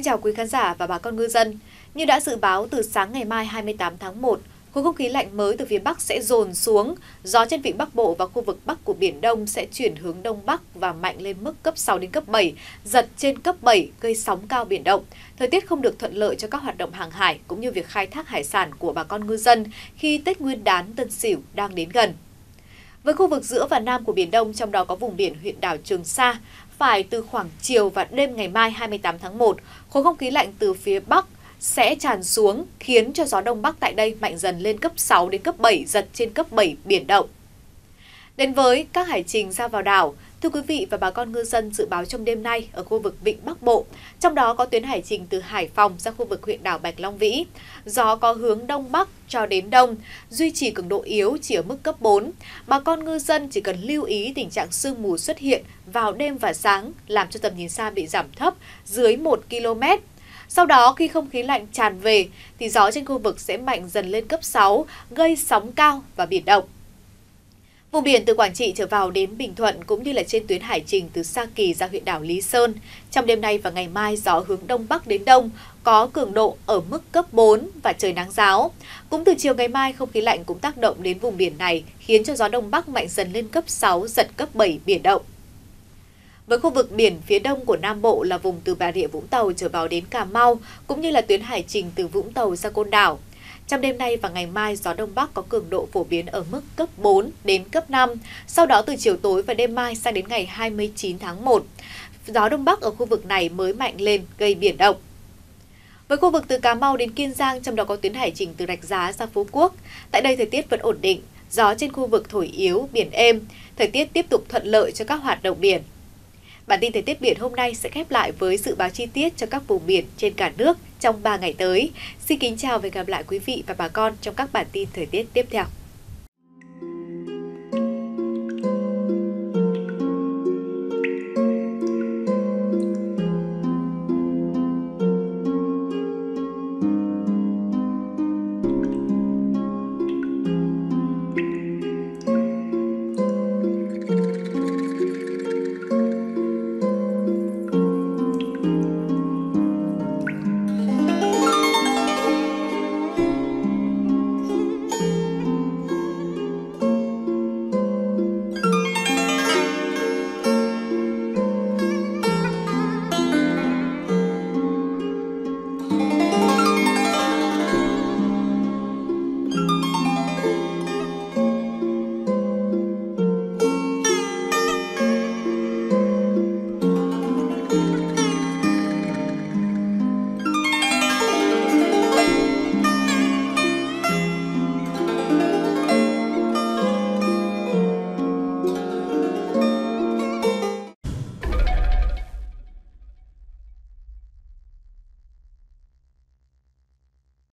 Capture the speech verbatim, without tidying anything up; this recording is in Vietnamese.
chào quý khán giả và bà con ngư dân. Như đã dự báo, từ sáng ngày mai hai mươi tám tháng một, khối không khí lạnh mới từ phía Bắc sẽ dồn xuống. Gió trên vịnh Bắc Bộ và khu vực Bắc của Biển Đông sẽ chuyển hướng Đông Bắc và mạnh lên mức cấp sáu đến cấp bảy, giật trên cấp bảy, gây sóng cao biển động. Thời tiết không được thuận lợi cho các hoạt động hàng hải cũng như việc khai thác hải sản của bà con ngư dân khi Tết Nguyên đán Tân Sửu đang đến gần. Với khu vực giữa và Nam của Biển Đông, trong đó có vùng biển huyện đảo Trường Sa, phải từ khoảng chiều và đêm ngày mai hai mươi tám tháng một, khối không khí lạnh từ phía Bắc sẽ tràn xuống, khiến cho gió Đông Bắc tại đây mạnh dần lên cấp sáu đến cấp bảy, giật trên cấp bảy, biển động. Đến với các hải trình ra vào đảo, thưa quý vị và bà con ngư dân, dự báo trong đêm nay ở khu vực Vịnh Bắc Bộ, trong đó có tuyến hải trình từ Hải Phòng ra khu vực huyện đảo Bạch Long Vĩ. Gió có hướng Đông Bắc cho đến Đông, duy trì cường độ yếu chỉ ở mức cấp bốn. Bà con ngư dân chỉ cần lưu ý tình trạng sương mù xuất hiện vào đêm và sáng, làm cho tầm nhìn xa bị giảm thấp dưới một ki lô mét. Sau đó khi không khí lạnh tràn về thì gió trên khu vực sẽ mạnh dần lên cấp sáu, gây sóng cao và biển động. Vùng biển từ Quảng Trị trở vào đến Bình Thuận cũng như là trên tuyến hải trình từ Sa Kỳ ra huyện đảo Lý Sơn, trong đêm nay và ngày mai gió hướng Đông Bắc đến Đông có cường độ ở mức cấp bốn và trời nắng ráo. Cũng từ chiều ngày mai, không khí lạnh cũng tác động đến vùng biển này, khiến cho gió Đông Bắc mạnh dần lên cấp sáu, giật cấp bảy, biển động. Với khu vực biển phía đông của Nam Bộ là vùng từ Bà Rịa Vũng Tàu trở vào đến Cà Mau, cũng như là tuyến hải trình từ Vũng Tàu ra Côn Đảo. Trong đêm nay và ngày mai, gió Đông Bắc có cường độ phổ biến ở mức cấp bốn đến cấp năm. Sau đó từ chiều tối và đêm mai sang đến ngày hai mươi chín tháng một, gió Đông Bắc ở khu vực này mới mạnh lên, gây biển động. Với khu vực từ Cà Mau đến Kiên Giang, trong đó có tuyến hải trình từ Rạch Giá ra Phú Quốc, tại đây thời tiết vẫn ổn định, gió trên khu vực thổi yếu, biển êm, thời tiết tiếp tục thuận lợi cho các hoạt động biển. Bản tin thời tiết biển hôm nay sẽ khép lại với dự báo chi tiết cho các vùng biển trên cả nước trong ba ngày tới. Xin kính chào và hẹn gặp lại quý vị và bà con trong các bản tin thời tiết tiếp theo.